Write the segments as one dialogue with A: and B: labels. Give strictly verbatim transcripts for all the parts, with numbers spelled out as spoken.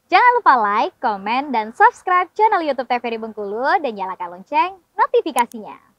A: Jangan lupa like, komen, dan subscribe channel YouTube T V R I Bengkulu dan nyalakan lonceng notifikasinya.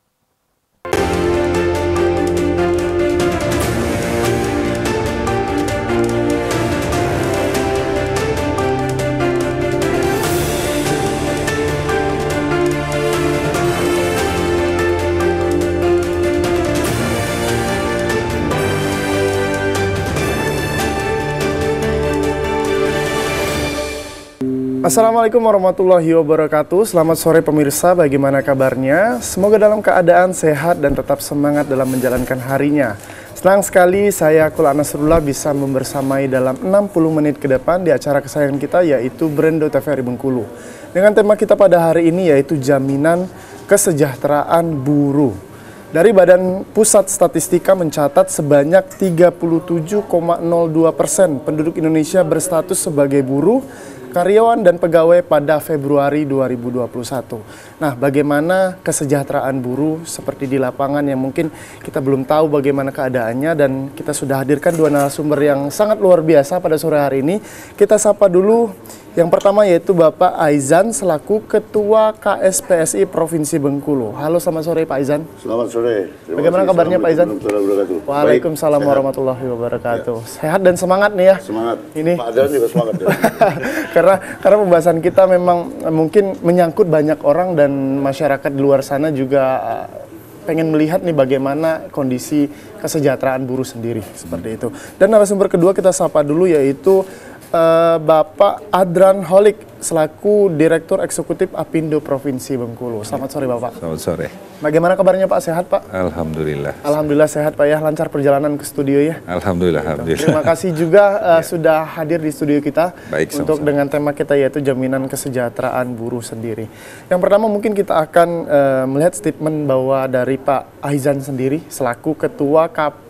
B: Assalamualaikum warahmatullahi wabarakatuh. Selamat sore pemirsa, bagaimana kabarnya? Semoga dalam keadaan sehat dan tetap semangat dalam menjalankan harinya. Senang sekali saya Kul Anasrullah bisa membersamai dalam enam puluh menit ke depan di acara kesayangan kita, yaitu Brendo T V R I Bengkulu. Dengan tema kita pada hari ini yaitu jaminan kesejahteraan buruh. Dari Badan Pusat Statistika mencatat sebanyak tiga puluh tujuh koma nol dua persen penduduk Indonesia berstatus sebagai buruh, karyawan dan pegawai pada Februari dua ribu dua puluh satu. Nah, bagaimana kesejahteraan buruh seperti di lapangan yang mungkin kita belum tahu bagaimana keadaannya, dan kita sudah hadirkan dua narasumber yang sangat luar biasa pada sore hari ini. Kita sapa dulu yang pertama yaitu Bapak Aizan selaku Ketua K S P S I Provinsi Bengkulu. Halo, selamat sore Pak Aizan.
C: Selamat sore.
B: Terima Bagaimana kasih. Kabarnya Pak Aizan? Waalaikumsalam warahmatullahi wabarakatuh. Ya. Sehat dan semangat nih ya.
C: Semangat.
B: Ini.
C: Pak Aizan juga semangat. Ya.
B: karena karena pembahasan kita memang mungkin menyangkut banyak orang dan masyarakat di luar sana juga uh, pengen melihat nih bagaimana kondisi kesejahteraan buruh sendiri seperti itu. Dan narasumber kedua kita sapa dulu yaitu Uh, Bapak Adran Holik selaku Direktur Eksekutif Apindo Provinsi Bengkulu. Selamat sore Bapak.
D: Selamat sore.
B: Bagaimana kabarnya Pak? Sehat Pak?
D: Alhamdulillah.
B: Alhamdulillah sehat Pak ya. Lancar perjalanan ke studio ya?
D: Alhamdulillah. Alhamdulillah.
B: Terima kasih juga uh, ya. sudah hadir di studio kita.
D: Baik,
B: untuk
D: sama-sama.
B: Dengan tema kita yaitu jaminan kesejahteraan buruh sendiri. Yang pertama mungkin kita akan uh, melihat statement bahwa dari Pak Aizan sendiri selaku Ketua K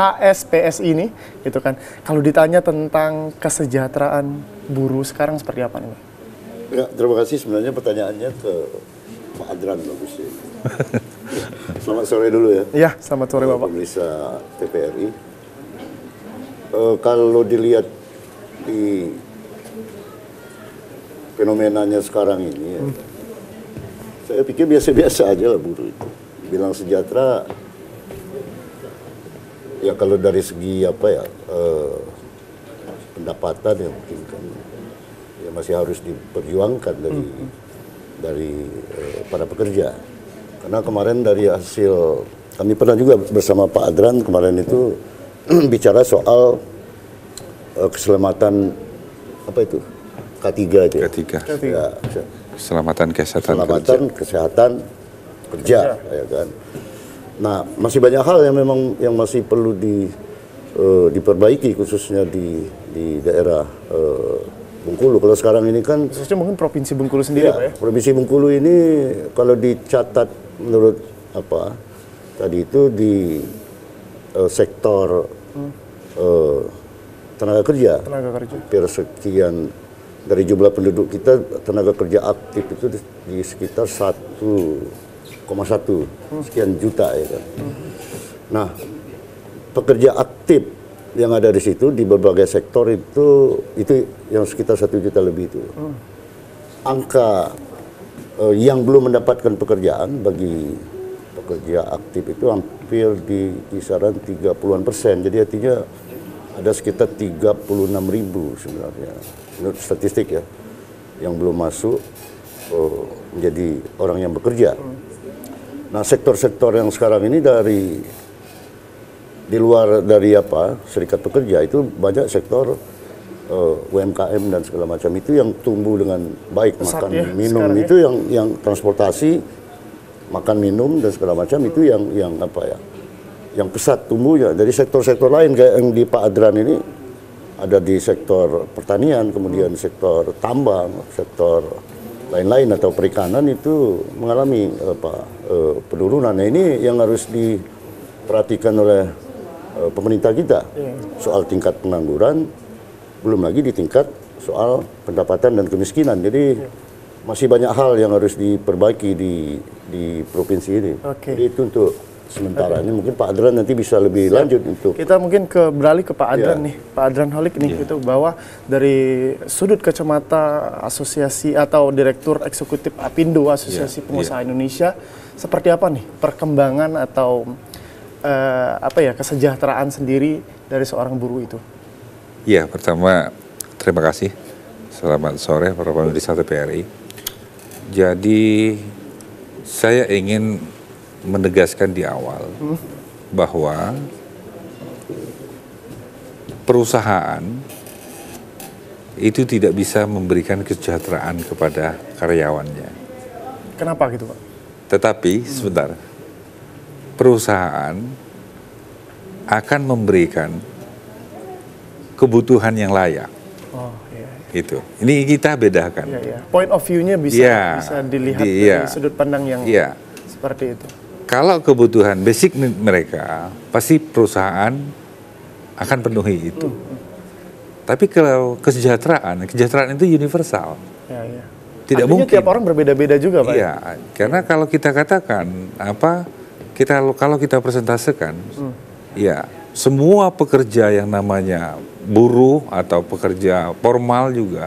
B: S P S I ini, gitu kan. Kalau ditanya tentang kesejahteraan buruh sekarang seperti apa nih?
C: Ya, terima kasih. Sebenarnya pertanyaannya ke Pak Adran bagus ya. Selamat sore dulu ya.
B: Iya, selamat sore Bapak.
C: Pemirsa T V R I. Uh, kalau dilihat di fenomenanya sekarang ini, ya, hmm. saya pikir biasa-biasa aja lah buruh itu. Bilang sejahtera. Ya kalau dari segi apa ya eh, pendapatan ya mungkin kan ya masih harus diperjuangkan dari hmm. dari eh, para pekerja, karena kemarin dari hasil kami pernah juga bersama Pak Adran kemarin itu bicara soal eh, keselamatan apa itu K tiga itu
D: K tiga
C: ya,
D: keselamatan kesehatan
C: keselamatan
D: kerja.
C: kesehatan kerja, kerja. Ya kan. Nah, masih banyak hal yang memang yang masih perlu di, uh, diperbaiki khususnya di di daerah uh, Bengkulu. Kalau sekarang ini kan
B: khususnya mungkin Provinsi Bengkulu sendiri
C: ya,
B: Pak ya.
C: Provinsi Bengkulu ini kalau dicatat menurut apa tadi itu di uh, sektor hmm. uh, tenaga kerja. Tenaga kerja. Hampir sekian dari jumlah penduduk kita tenaga kerja aktif itu di, di sekitar satu koma satu sekian juta ya kan. Nah, pekerja aktif yang ada di situ di berbagai sektor itu itu yang sekitar satu juta lebih itu. Angka uh, yang belum mendapatkan pekerjaan bagi pekerja aktif itu hampir di kisaran tiga puluhan persen. Jadi artinya ada sekitar tiga puluh enam ribu sebenarnya menurut statistik ya yang belum masuk uh, menjadi orang yang bekerja. Nah, sektor-sektor yang sekarang ini dari di luar dari apa serikat pekerja itu banyak sektor uh, U M K M dan segala macam itu yang tumbuh dengan baik. Pesat makan ya, minum itu ya. yang yang transportasi, makan minum dan segala macam itu yang yang apa ya yang pesat tumbuhnya. Dari sektor-sektor lain kayak yang di Pak Adran ini ada di sektor pertanian, kemudian hmm. sektor tambang, sektor lain-lain atau perikanan itu mengalami apa uh, penurunan. Nah, ini yang harus diperhatikan oleh uh, pemerintah kita yeah. soal tingkat pengangguran, belum lagi di tingkat soal pendapatan dan kemiskinan. Jadi yeah. masih banyak hal yang harus diperbaiki di di provinsi ini. Okay. Jadi itu untuk sementara ini. Mungkin Pak Adran nanti bisa lebih
B: Siap.
C: lanjut untuk
B: kita mungkin ke beralih ke Pak Adran
C: Ya.
B: nih, Pak Adran Holik nih,
D: Ya.
B: itu bahwa dari sudut kacamata asosiasi atau direktur eksekutif Apindo, Asosiasi
D: Ya.
B: Pengusaha Indonesia, seperti apa nih perkembangan atau eh, apa ya kesejahteraan sendiri dari seorang buruh itu?
D: Ya, pertama terima kasih. Selamat sore para pemirsa T V R I. Jadi saya ingin menegaskan di awal hmm. bahwa perusahaan itu tidak bisa memberikan kesejahteraan kepada karyawannya.
B: Kenapa gitu, Pak?
D: Tetapi sebentar, perusahaan akan memberikan kebutuhan yang layak.
B: Oh, iya.
D: Itu. Ini kita bedakan.
B: Iya, iya. Point of view-nya bisa
D: Ya,
B: bisa dilihat
D: di,
B: dari
D: ya.
B: sudut pandang yang
D: Ya.
B: seperti itu.
D: Kalau kebutuhan basic need mereka, pasti perusahaan akan penuhi itu.
B: Hmm.
D: Tapi kalau kesejahteraan, kesejahteraan itu universal.
B: Ya, ya.
D: Tidak
B: Artinya
D: mungkin.
B: tiap orang berbeda-beda juga, Pak.
D: Iya, karena kalau kita katakan apa, kita kalau kita presentasekan,
B: Hmm.
D: ya semua pekerja yang namanya buruh atau pekerja formal juga,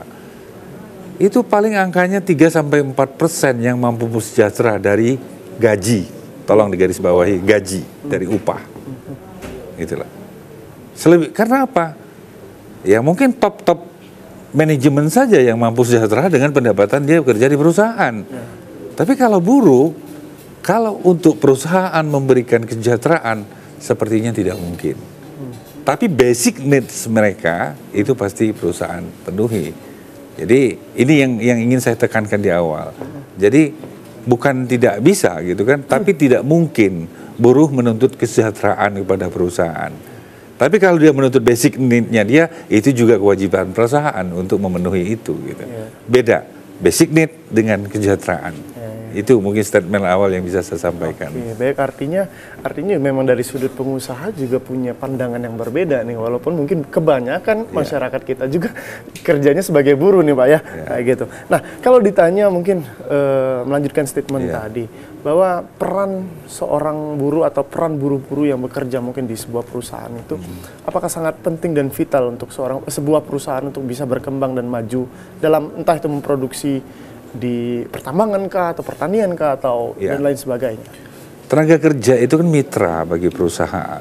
D: itu paling angkanya tiga sampai empat persen yang mampu sejahtera dari gaji. Tolong digarisbawahi, gaji dari upah. Itulah. Selebih, karena apa? Ya mungkin top-top manajemen saja yang mampu sejahtera dengan pendapatan dia bekerja di perusahaan. Ya. Tapi kalau buruh, kalau untuk perusahaan memberikan kesejahteraan, sepertinya tidak mungkin. Hmm. Tapi basic needs mereka itu pasti perusahaan penuhi. Jadi ini yang yang ingin saya tekankan di awal. Jadi bukan tidak bisa gitu kan, tapi tidak mungkin buruh menuntut kesejahteraan kepada perusahaan. Tapi kalau dia menuntut basic need-nya dia, itu juga kewajiban perusahaan untuk memenuhi itu gitu. Yeah. Beda basic need dengan kesejahteraan. Yeah, yeah. Itu mungkin statement awal yang bisa saya sampaikan.
B: Oke, baik, artinya artinya memang dari sudut pengusaha juga punya pandangan yang berbeda nih, walaupun mungkin kebanyakan yeah. masyarakat kita juga kerjanya sebagai buruh nih, Pak ya. Yeah. Kayak gitu. Nah, kalau ditanya mungkin uh, melanjutkan statement yeah. tadi bahwa peran seorang buruh atau peran buruh-buruh yang bekerja mungkin di sebuah perusahaan itu hmm. apakah sangat penting dan vital untuk seorang sebuah perusahaan untuk bisa berkembang dan maju dalam entah itu memproduksi di pertambangan kah atau pertanian kah atau ya. dan lain sebagainya.
D: Tenaga kerja itu kan mitra bagi perusahaan.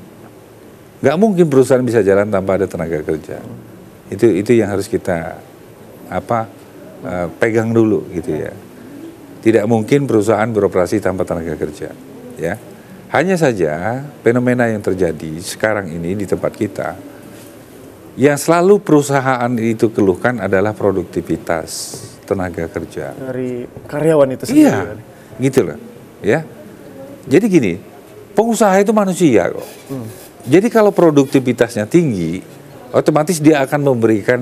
D: Nggak mungkin perusahaan bisa jalan tanpa ada tenaga kerja. Hmm. Itu itu yang harus kita apa uh, pegang dulu gitu ya. Tidak mungkin perusahaan beroperasi tanpa tenaga kerja, ya. Hanya saja fenomena yang terjadi sekarang ini di tempat kita, yang selalu perusahaan itu keluhkan adalah produktivitas tenaga kerja
B: dari karyawan itu sendiri.
D: Iya, gitu loh, ya. Jadi gini, pengusaha itu manusia kok. Hmm. Jadi kalau produktivitasnya tinggi, otomatis dia akan memberikan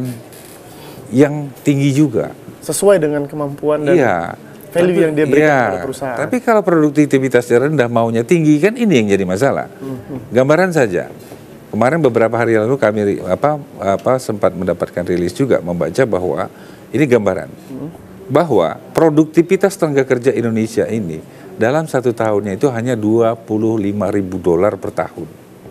D: yang tinggi juga.
B: Sesuai dengan kemampuan dan
D: iya.
B: value
D: tapi,
B: yang dia berikan
D: ya,
B: kepada perusahaan.
D: Tapi kalau produktivitasnya rendah maunya tinggi, kan ini yang jadi masalah. Mm-hmm. Gambaran saja, kemarin beberapa hari lalu kami apa apa sempat mendapatkan rilis juga membaca bahwa ini gambaran mm-hmm. bahwa produktivitas tenaga kerja Indonesia ini dalam satu tahunnya itu hanya dua puluh lima ribu dolar per tahun.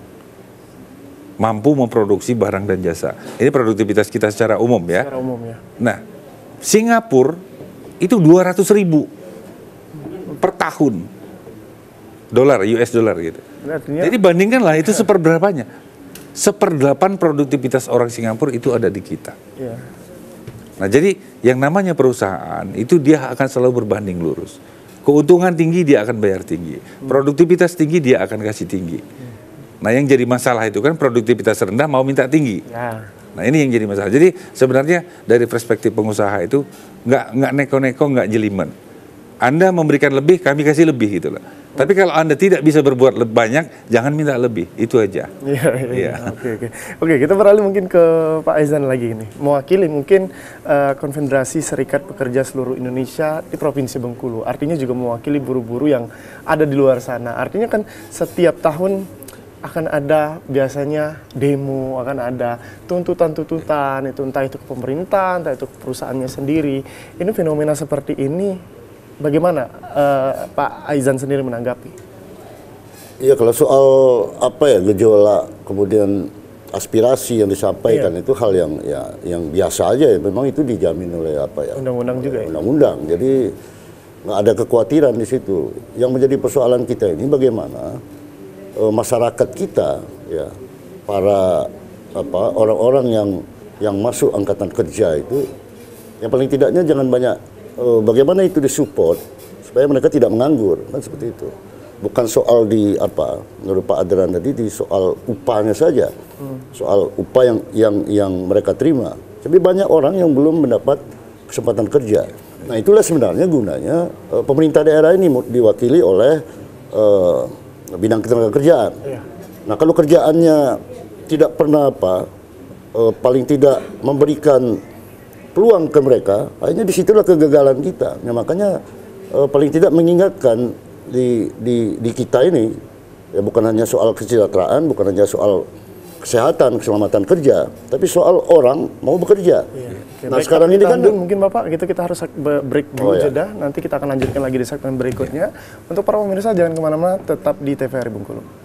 D: Mampu memproduksi barang dan jasa. Ini produktivitas kita secara umum ya.
B: Secara umum ya.
D: Nah, Singapura itu dua ratus ribu per tahun dolar, U S dollar gitu. Artinya, jadi bandingkanlah itu seperberapanya. Seperdelapan produktivitas orang Singapura itu ada di kita. Ya. Nah jadi yang namanya perusahaan itu dia akan selalu berbanding lurus. Keuntungan tinggi dia akan bayar tinggi. Produktivitas tinggi dia akan kasih tinggi. Nah yang jadi masalah itu kan produktivitas rendah mau minta tinggi. Ya. Nah ini yang jadi masalah. Jadi sebenarnya dari perspektif pengusaha itu nggak nggak neko-neko, nggak jelimen. Anda memberikan lebih, kami kasih lebih gitu loh. Tapi kalau Anda tidak bisa berbuat lebih banyak, jangan minta lebih. Itu aja. Iya.
B: Ya. Oke oke. Oke kita beralih mungkin ke Pak Aizan lagi ini. Mewakili mungkin uh, Konfederasi Serikat Pekerja Seluruh Indonesia di Provinsi Bengkulu. Artinya juga mewakili buruh-buruh yang ada di luar sana. Artinya kan setiap tahun akan ada biasanya demo, akan ada tuntutan-tuntutan, itu entah itu ke pemerintah, entah itu ke perusahaannya sendiri. Ini fenomena seperti ini, bagaimana uh, Pak Aizan sendiri menanggapi?
C: Iya, kalau soal apa ya gejolak kemudian aspirasi yang disampaikan
B: Iya.
C: itu hal yang ya yang biasa aja ya. Memang itu dijamin oleh apa ya?
B: Undang-undang juga ya?
C: Undang-undang. Jadi nggak ada kekhawatiran di situ. Yang menjadi persoalan kita ini bagaimana e, masyarakat kita ya, para apa orang-orang yang yang masuk angkatan kerja itu, yang paling tidaknya jangan banyak e, bagaimana itu disupport supaya mereka tidak menganggur, kan seperti itu. Bukan soal di apa menurut Pak Adran tadi di soal upahnya saja, hmm. soal upah yang yang yang mereka terima. Tapi banyak orang yang belum mendapat kesempatan kerja. Nah itulah sebenarnya gunanya uh, pemerintah daerah ini diwakili oleh uh, bidang ketenagakerjaan. Yeah. Nah kalau kerjaannya tidak pernah apa uh, paling tidak memberikan peluang ke mereka, akhirnya disitulah kegagalan kita. Nah, makanya uh, paling tidak mengingatkan Di, di, di kita ini ya bukan hanya soal kesejahteraan, bukan hanya soal kesehatan, keselamatan kerja, tapi soal orang mau bekerja. Iya. Oke, nah sekarang ini kan
B: mungkin Bapak gitu kita harus break dulu, oh, ya. Jeda. Nanti kita akan lanjutkan lagi di segmen berikutnya. Untuk para pemirsa jangan kemana-mana, tetap di T V R I Bengkulu.